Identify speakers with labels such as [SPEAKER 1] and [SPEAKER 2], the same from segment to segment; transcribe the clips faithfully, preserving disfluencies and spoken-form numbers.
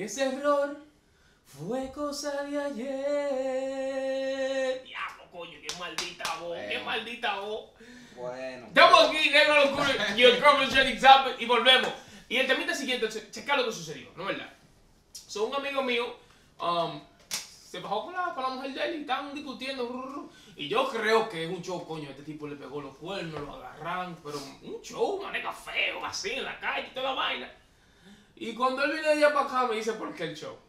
[SPEAKER 1] Ese error fue cosa de ayer. Diablo, coño, qué maldita voz, bueno. qué maldita voz.
[SPEAKER 2] Bueno.
[SPEAKER 1] Estamos aquí, Negro Locura y el Conversation Example y volvemos. Y el temita siguiente, checa lo que sucedió, ¿no es verdad? So, un amigo mío um, se bajó con la, con la mujer de él y estaban discutiendo. Y yo creo que es un show, coño. Este tipo le pegó los cuernos, lo agarran, pero un show, una nega feo, así en la calle, toda la vaina. Y cuando él viene de allá para acá, me dice, ¿por qué el show?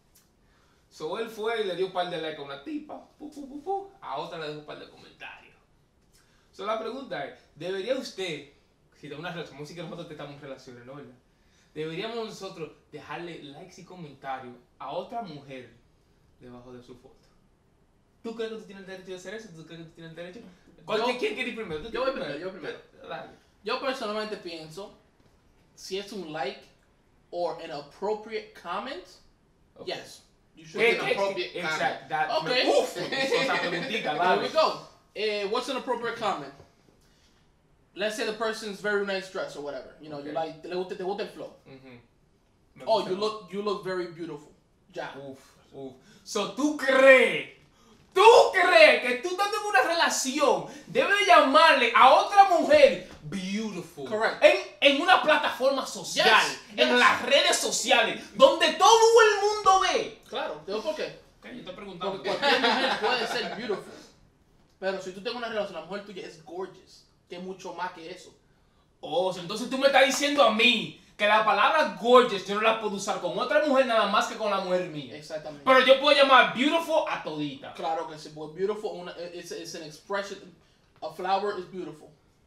[SPEAKER 1] So, él fue y le dio un par de likes a una tipa, pu, pu, pu, pu, a otra le dio un par de comentarios. So, la pregunta es, ¿debería usted, si tengo una relación, música que nosotros estamos en relaciones, ¿no verdad? Deberíamos nosotros dejarle likes y comentarios a otra mujer debajo de su foto? ¿Tú crees que tú tienes el derecho de hacer eso? ¿Tú crees que tú tienes el derecho?
[SPEAKER 3] Yo,
[SPEAKER 1] ¿Quién quiere ir primero?
[SPEAKER 3] Yo voy primero, yo primero.
[SPEAKER 1] Dale.
[SPEAKER 3] Yo personalmente pienso, si es un like or an appropriate comment, okay. yes. You should
[SPEAKER 1] Hey,
[SPEAKER 3] get an
[SPEAKER 1] hey,
[SPEAKER 3] appropriate
[SPEAKER 1] hey,
[SPEAKER 3] comment.
[SPEAKER 1] exact, that,
[SPEAKER 3] Okay.
[SPEAKER 1] Uf, esa preguntita,
[SPEAKER 3] There we
[SPEAKER 1] vale.
[SPEAKER 3] go. Uh, what's an appropriate comment? Let's say the person's very nice dress or whatever. You know,
[SPEAKER 1] Okay.
[SPEAKER 3] you like, te gusta, te gusta el flow.
[SPEAKER 1] Uh-huh.
[SPEAKER 3] Oh, you look, you look very beautiful. Ya.
[SPEAKER 1] Uf, uf. So, ¿tú crees? ¿Tú crees que tú estás en una relación debes llamarle a otra mujer beautiful?
[SPEAKER 3] Correct.
[SPEAKER 1] En, en una plataforma social,
[SPEAKER 3] Yes,
[SPEAKER 1] en
[SPEAKER 3] yes.
[SPEAKER 1] las redes sociales, donde todo el mundo ve.
[SPEAKER 3] Claro, ¿te digo por qué?
[SPEAKER 1] Okay, yo te preguntaba.
[SPEAKER 3] Porque cualquier mujer puede ser beautiful. Pero si tú tienes una relación, la mujer tuya es gorgeous. Que es mucho más que eso.
[SPEAKER 1] Oh, entonces tú me estás diciendo a mí que la palabra gorgeous yo no la puedo usar con otra mujer nada más que con la mujer mía.
[SPEAKER 3] Exactamente.
[SPEAKER 1] Pero yo puedo llamar beautiful a todita.
[SPEAKER 3] Claro que sí, porque beautiful, una, it's, it's an expression. A flower is beautiful.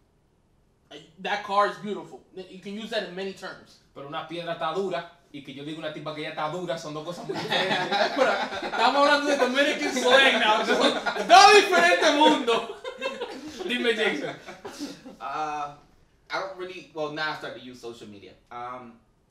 [SPEAKER 3] That car is beautiful. You can use that in many terms.
[SPEAKER 1] Pero una piedra está dura y que yo diga una tipa que ella está dura son dos cosas muy diferentes.
[SPEAKER 3] Estamos hablando de Dominican slang now.
[SPEAKER 1] Son dos diferentes mundos. Dime, Jason.
[SPEAKER 2] Uh, I don't really. Well, now I started to use social media. Um,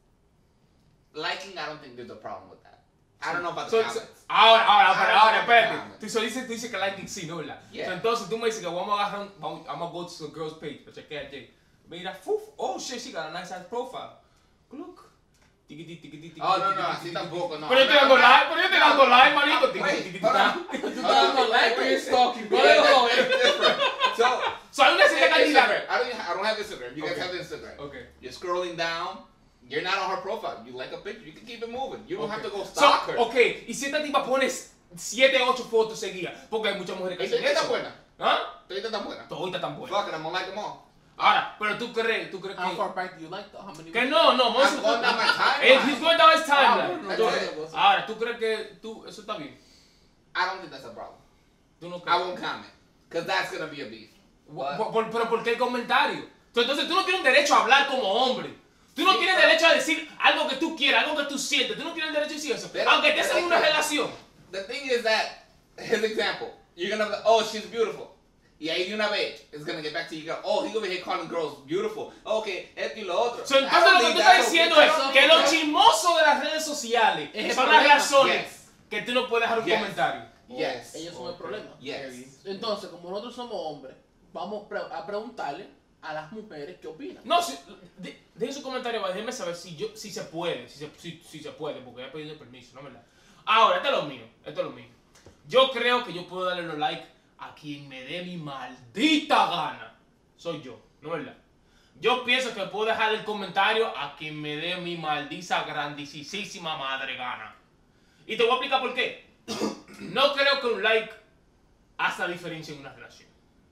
[SPEAKER 2] liking, I don't think there's a problem with that. I don't know about the
[SPEAKER 1] So,
[SPEAKER 2] comments.
[SPEAKER 1] so, ahora, ahora,
[SPEAKER 2] I
[SPEAKER 1] pero
[SPEAKER 2] don't
[SPEAKER 1] ahora,
[SPEAKER 2] know
[SPEAKER 1] espérate.
[SPEAKER 2] about the
[SPEAKER 1] Tú solo dices, tú dices que liking sí, ¿no? ¿Verdad?
[SPEAKER 2] Yeah.
[SPEAKER 1] So, entonces tú me dices que vamos a agarrar, un- vamos, I'm gonna go to the girl's page, pero chequea Jay. Mira, fuf, oh shit, she got a nice ass profile. Look. Tiquiti, tiquiti, tiquiti,
[SPEAKER 2] Oh, no, no,
[SPEAKER 1] tiquiti,
[SPEAKER 2] así
[SPEAKER 1] tiquiti,
[SPEAKER 2] tampoco, no.
[SPEAKER 1] Pero yo estoy dando like, pero yo estoy dando like, manito. Tiquiti,
[SPEAKER 2] Wait,
[SPEAKER 1] tiquiti,
[SPEAKER 2] hold on.
[SPEAKER 1] tiquiti.
[SPEAKER 3] Tú estás dando like or you're stalking, bro.
[SPEAKER 2] Yeah, no, it's different. So,
[SPEAKER 1] So, hay una cierta cantidad.
[SPEAKER 2] Instagram. I don't, I don't have Instagram. You guys
[SPEAKER 1] Okay.
[SPEAKER 2] have Instagram.
[SPEAKER 1] Okay.
[SPEAKER 2] You're scrolling down. You're not on her profile. You like a picture. You can keep it moving. You don't have to go
[SPEAKER 1] So,
[SPEAKER 2] stalk her.
[SPEAKER 1] ok, y si esta tipa pones siete, ocho fotos seguidas, porque hay muchas mujeres que
[SPEAKER 2] ¿Y
[SPEAKER 1] hacen
[SPEAKER 2] tú estás
[SPEAKER 1] eso.
[SPEAKER 2] buena?
[SPEAKER 1] ¿Ah?
[SPEAKER 2] ¿Tú estás tan buena?
[SPEAKER 1] Todita tan buena.
[SPEAKER 2] Fuck it, I'm gonna like them all.
[SPEAKER 1] Ahora, pero tú crees, tú crees
[SPEAKER 3] How
[SPEAKER 1] que...
[SPEAKER 3] far back do you like though? How many?
[SPEAKER 1] Que no, no, vamos
[SPEAKER 2] I'm going down my
[SPEAKER 1] a... Eh, He's
[SPEAKER 2] timeline.
[SPEAKER 1] going down his
[SPEAKER 3] Ah,
[SPEAKER 1] timeline.
[SPEAKER 3] bueno,
[SPEAKER 2] That's
[SPEAKER 3] no,
[SPEAKER 2] it.
[SPEAKER 1] Ahora, ¿tú crees que tú, eso está bien?
[SPEAKER 2] I don't think that's a problem.
[SPEAKER 1] ¿Tú no
[SPEAKER 2] I
[SPEAKER 1] crees?
[SPEAKER 2] won't comment. Because that's gonna be a beef.
[SPEAKER 1] Por-
[SPEAKER 2] But-
[SPEAKER 1] por- pero ¿por qué el comentario? Entonces tú no tienes derecho a hablar como hombre. Tú no
[SPEAKER 2] Sí,
[SPEAKER 1] tienes
[SPEAKER 2] pero-
[SPEAKER 1] derecho a decir algo que tú quieras, algo que tú sientes. Tú no tienes derecho a decir eso.
[SPEAKER 2] Pero-
[SPEAKER 1] Aunque estés en una
[SPEAKER 2] pero-
[SPEAKER 1] relación.
[SPEAKER 2] The thing is that, his example, you're gonna be like, oh, she's beautiful. Y ahí de una vez, it's gonna get back to you. Go, oh, he's over here calling girls beautiful. Okay, esto y lo otro.
[SPEAKER 1] So,
[SPEAKER 2] I
[SPEAKER 1] entonces
[SPEAKER 2] don't
[SPEAKER 1] lo que
[SPEAKER 2] think
[SPEAKER 1] tú
[SPEAKER 2] that's
[SPEAKER 1] estás diciendo
[SPEAKER 2] okay.
[SPEAKER 1] es
[SPEAKER 2] I don't
[SPEAKER 1] que
[SPEAKER 2] think
[SPEAKER 1] los
[SPEAKER 2] that's-
[SPEAKER 1] chismosos de las redes sociales
[SPEAKER 3] Es el
[SPEAKER 1] son las
[SPEAKER 3] problema.
[SPEAKER 1] razones
[SPEAKER 2] Yes.
[SPEAKER 1] que tú no puedes dejar un
[SPEAKER 2] Yes.
[SPEAKER 1] comentario.
[SPEAKER 2] Yes.
[SPEAKER 3] Ellos son el problema.
[SPEAKER 2] Yes.
[SPEAKER 3] Entonces, como nosotros somos hombres, vamos pre- a preguntarle a las mujeres qué opinan.
[SPEAKER 1] No, si, de, dejen su comentario, déjenme saber si yo, si se puede, si se, si, si se puede, porque he pedido permiso, ¿no verdad? Ahora, esto es lo mío, esto es lo mío. Yo creo que yo puedo darle los likes a quien me dé mi maldita gana. Soy yo, ¿no verdad? Yo pienso que puedo dejar el comentario a quien me dé mi maldita grandísima madre gana. Y te voy a explicar por qué. No creo que un like haga diferencia en una relación.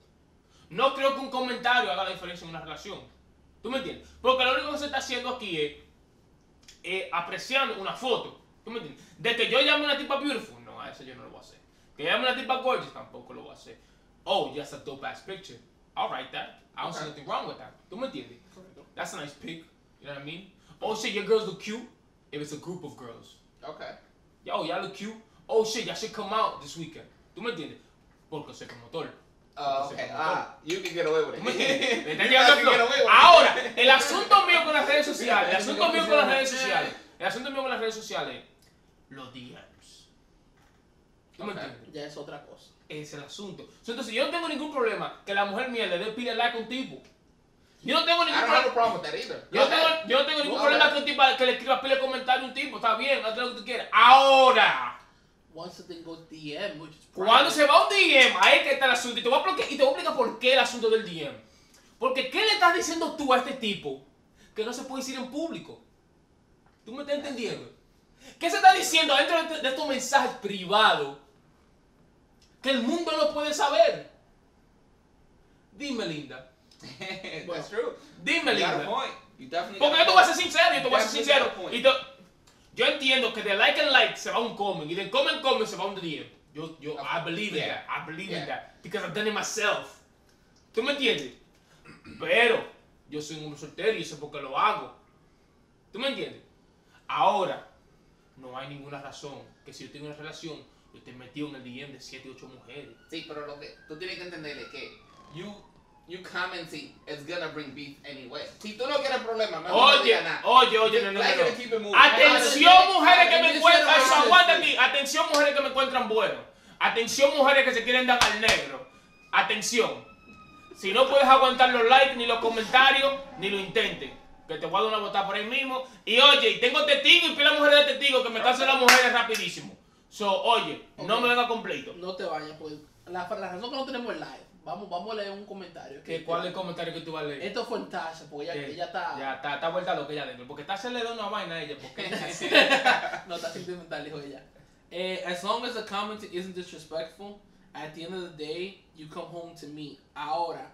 [SPEAKER 1] No creo que un comentario haga la diferencia en una relación. ¿Tú me entiendes? Porque lo único que se está haciendo aquí es eh, apreciando una foto. ¿Tú me entiendes? De que yo llame a una tipa beautiful, no, a eso yo no lo voy a hacer. Que llame a una tipa gorgeous, tampoco lo voy a hacer. Oh, just a dope ass picture. I'll write that. I don't see
[SPEAKER 2] Okay.
[SPEAKER 1] nothing wrong with that. ¿Tú me entiendes?
[SPEAKER 3] Correcto.
[SPEAKER 1] That's a nice pic. You know what I mean? Oh shit, your girls look cute. If it's a group of girls.
[SPEAKER 2] Okay.
[SPEAKER 1] Yo, y'all look cute. Oh shit, y'all should come out this weekend. ¿Tú me entiendes? Porque soy promotor.
[SPEAKER 2] Uh, okay. Ah, you can get away with
[SPEAKER 1] ¿Tú me
[SPEAKER 2] it.
[SPEAKER 1] entiendes? ¿Me
[SPEAKER 2] You
[SPEAKER 1] estás
[SPEAKER 2] guys
[SPEAKER 1] llegando
[SPEAKER 2] can
[SPEAKER 1] al
[SPEAKER 2] get
[SPEAKER 1] flow?
[SPEAKER 2] away with it.
[SPEAKER 1] Ahora, el asunto mío con las redes sociales, el asunto mío con las redes sociales, el asunto mío con las redes sociales, los D Ms. ¿Tú me
[SPEAKER 2] Ok.
[SPEAKER 1] entiendes?
[SPEAKER 3] Ya es otra cosa.
[SPEAKER 1] Es el asunto. Entonces yo no tengo ningún problema que la mujer mía le dé pila like a un tipo. Yo no tengo
[SPEAKER 2] I
[SPEAKER 1] ningún
[SPEAKER 2] don't have a
[SPEAKER 1] problema.
[SPEAKER 2] problem with that either.
[SPEAKER 1] Yo no tengo, yo no tengo ningún
[SPEAKER 2] Go
[SPEAKER 1] problema
[SPEAKER 2] ahead.
[SPEAKER 1] que un tipo que le escriba pile comentario a un tipo. Está bien, haz lo que tú quieras. Ahora,
[SPEAKER 3] Once the thing goes D M, which is
[SPEAKER 1] cuando
[SPEAKER 3] private.
[SPEAKER 1] se va un D M, ahí es que está el asunto. Y te voy a explicar, y te voy a explicar por qué el asunto del D M. Porque, ¿qué le estás diciendo tú a este tipo que no se puede decir en público? ¿Tú me estás entendiendo? ¿Qué se está diciendo dentro de, de estos mensajes privados que el mundo no puede saber? Dime, Linda.
[SPEAKER 2] That's true.
[SPEAKER 1] Dime,
[SPEAKER 2] You got a
[SPEAKER 1] Linda.
[SPEAKER 2] point. You definitely
[SPEAKER 1] Porque
[SPEAKER 2] got
[SPEAKER 1] yo
[SPEAKER 2] a
[SPEAKER 1] te voy a
[SPEAKER 2] point.
[SPEAKER 1] ser sincero, yo te voy a ser
[SPEAKER 2] Definitely
[SPEAKER 1] sincero.
[SPEAKER 2] got a point.
[SPEAKER 1] Y te- yo entiendo que de like and like se va un comment y de comment comment se va un D M. Yo, yo, I believe in
[SPEAKER 2] Yeah.
[SPEAKER 1] that. I believe in
[SPEAKER 2] Yeah.
[SPEAKER 1] that. Because I've done it myself. ¿Tú me entiendes? Pero yo soy un hombre soltero y sé por qué lo hago. ¿Tú me entiendes? Ahora, no hay ninguna razón que si yo tengo una relación, yo esté metido en el D M de siete, ocho mujeres.
[SPEAKER 2] Sí, pero lo que tú tienes que entenderle que you you commenting is gonna bring beef anyway. Si tú no quieres problema, mejor no
[SPEAKER 1] Oye,
[SPEAKER 2] digas nada.
[SPEAKER 1] oye, oye, no, no,
[SPEAKER 2] Like
[SPEAKER 1] no.
[SPEAKER 2] it and keep it moving.
[SPEAKER 1] Atención, mujeres que me
[SPEAKER 3] This
[SPEAKER 1] encuentran.
[SPEAKER 3] is
[SPEAKER 1] Eso,
[SPEAKER 3] racist.
[SPEAKER 1] aguanta aquí. Atención, mujeres que me encuentran buenos. Atención, mujeres que se quieren dar al negro. Atención. Si no puedes aguantar los likes, ni los comentarios, ni lo intenten. Que te voy a dar una botada por ahí mismo. Y oye, y tengo testigos y pila mujeres de testigos que me casan las mujeres rapidísimo. So, oye, no
[SPEAKER 3] Ok.
[SPEAKER 1] me venga completo.
[SPEAKER 3] No te vayas, pues. La, la razón que no tenemos el live. Vamos, vamos a leer un comentario.
[SPEAKER 1] ¿Qué, ¿Cuál es el comentario que tú vas a leer?
[SPEAKER 3] Esto fue en Tasha, porque ella,
[SPEAKER 1] ¿Qué?
[SPEAKER 3] ella está.
[SPEAKER 1] Ya, está, está vuelta lo que ella dentro. Porque Tasha le da una vaina a ella. Porque
[SPEAKER 3] No, está sentimental, dijo ella. Eh, as long as the comment isn't disrespectful, at the end of the day, you come home to me. Ahora,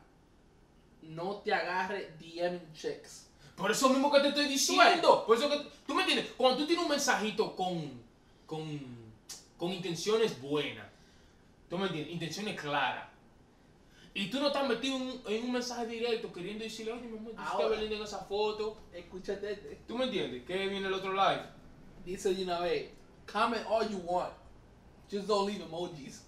[SPEAKER 3] no te agarre DMing chicks.
[SPEAKER 1] Por eso mismo que te estoy diciendo. Por eso que, ¿tú me entiendes? Cuando tú tienes un mensajito con, con, con intenciones buenas, ¿tú me entiendes? Intenciones claras. Y tú no estás metido en, en un mensaje directo queriendo decirle, oye, mi amor, tú
[SPEAKER 3] Ahora.
[SPEAKER 1] estás linda en esa foto.
[SPEAKER 3] Escúchate este.
[SPEAKER 1] ¿Tú me entiendes? Que viene el otro live.
[SPEAKER 3] Dice de una vez, comment all you want. Just don't leave emojis.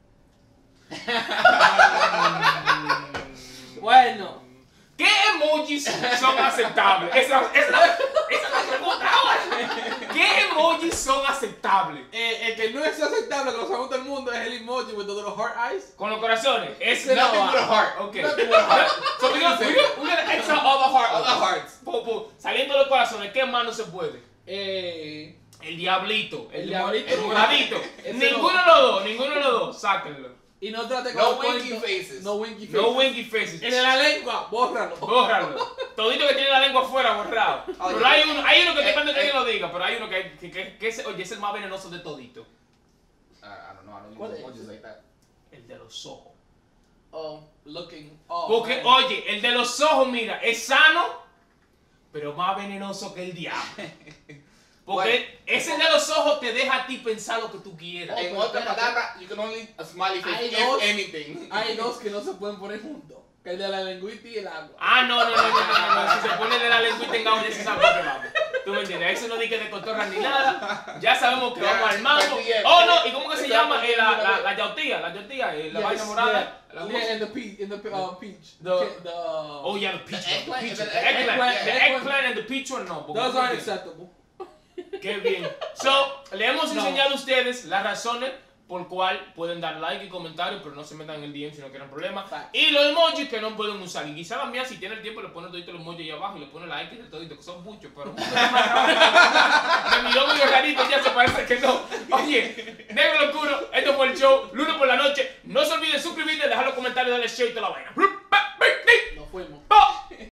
[SPEAKER 3] Bueno.
[SPEAKER 1] ¿Qué emojis son aceptables? Esa, esa, esa es la pregunta ahora. ¿Qué emojis son aceptables?
[SPEAKER 3] Eh, el que no es aceptable, que lo sabe todo el mundo, es el emoji with the little heart eyes.
[SPEAKER 1] Con los corazones. Es
[SPEAKER 3] Ese no
[SPEAKER 2] Nothing
[SPEAKER 3] va.
[SPEAKER 2] but a heart.
[SPEAKER 1] Okay.
[SPEAKER 2] Nothing but a heart.
[SPEAKER 1] So we gonna, we gonna, we gonna extra
[SPEAKER 2] All the heart, all the hearts.
[SPEAKER 1] Po, po, saliendo de los corazones, ¿qué más no se puede?
[SPEAKER 3] Eh,
[SPEAKER 1] El diablito, el,
[SPEAKER 3] El
[SPEAKER 1] mo-
[SPEAKER 3] diablito
[SPEAKER 1] el
[SPEAKER 3] no.
[SPEAKER 1] moradito.
[SPEAKER 3] Ese
[SPEAKER 1] Ninguno
[SPEAKER 3] no.
[SPEAKER 1] de los dos, ninguno de los dos, sáquenlo.
[SPEAKER 3] y no trate
[SPEAKER 2] No
[SPEAKER 3] con
[SPEAKER 2] winky faces.
[SPEAKER 3] No winky faces.
[SPEAKER 1] No winky faces.
[SPEAKER 3] En la lengua, bórralo.
[SPEAKER 1] Bórralo. Todito que tiene la lengua afuera, borrado.
[SPEAKER 2] Oye.
[SPEAKER 1] Pero hay uno, hay uno que
[SPEAKER 2] Eh,
[SPEAKER 1] depende de
[SPEAKER 2] eh.
[SPEAKER 1] quién lo diga, pero hay uno que, que, que, que es, oye, es el más venenoso de todito.
[SPEAKER 2] I, I don't know. I don't
[SPEAKER 3] ¿Cuál
[SPEAKER 2] use
[SPEAKER 3] es?
[SPEAKER 2] emojis like that.
[SPEAKER 1] El de los ojos.
[SPEAKER 3] Oh, looking. Oh,
[SPEAKER 1] Porque,
[SPEAKER 3] man.
[SPEAKER 1] oye, el de los ojos, mira, es sano, pero más venenoso que el diablo. Porque ese de los ojos te deja a ti pensar lo que tú quieras.
[SPEAKER 3] Oh,
[SPEAKER 2] En
[SPEAKER 3] pero
[SPEAKER 2] otra
[SPEAKER 3] espérate.
[SPEAKER 2] palabra, you can only a smiley face
[SPEAKER 3] Hay
[SPEAKER 2] if
[SPEAKER 3] dos-
[SPEAKER 2] anything.
[SPEAKER 3] Hay dos que no se pueden poner juntos. Que el de la lengüita y el agua.
[SPEAKER 1] Ah, no, no, no, no, no, no, no. Si se pone de la lengüita en agua, ya se sabe para qué vamos. ¿Tú me entiendes? Eso no dice de cotorra ni nada. Ya sabemos que
[SPEAKER 2] Ya,
[SPEAKER 1] vamos al mambo.
[SPEAKER 2] but yeah,
[SPEAKER 1] Oh, no, ¿y cómo que se
[SPEAKER 2] exacto,
[SPEAKER 1] llama? Eh, la,
[SPEAKER 2] sí,
[SPEAKER 1] la,
[SPEAKER 2] sí.
[SPEAKER 1] la yautía, la yautía, eh, la
[SPEAKER 3] Yes,
[SPEAKER 1] vaina morada.
[SPEAKER 3] yeah.
[SPEAKER 1] La-
[SPEAKER 3] Yeah, in the peach, in the uh, peach.
[SPEAKER 1] The-
[SPEAKER 3] Okay, the,
[SPEAKER 1] Oh, yeah, the peach
[SPEAKER 2] The
[SPEAKER 1] one. The
[SPEAKER 2] eggplant,
[SPEAKER 1] peach
[SPEAKER 2] the
[SPEAKER 1] one. The eggplant.
[SPEAKER 3] eggplant,
[SPEAKER 1] The
[SPEAKER 3] eggplant.
[SPEAKER 1] eggplant and the peach one, no. porque-
[SPEAKER 3] Those aren't acceptable.
[SPEAKER 1] Qué bien. So, le hemos
[SPEAKER 3] No.
[SPEAKER 1] enseñado a ustedes las razones por cual pueden dar like y comentarios, pero no se metan en el D M si no quieren problemas.
[SPEAKER 3] Fact.
[SPEAKER 1] Y los emojis que no pueden usar. Y quizá la mía, si tiene el tiempo, le pone todito los emojis ahí abajo y le pone like y de todito, que son muchos, pero muchos son más raros. Me miró medio rarito, ya se parece que no. Oye, negro oscuro, esto fue el show, lunes por la noche. No se olviden suscribirte, dejar los comentarios, darle share y toda la vaina.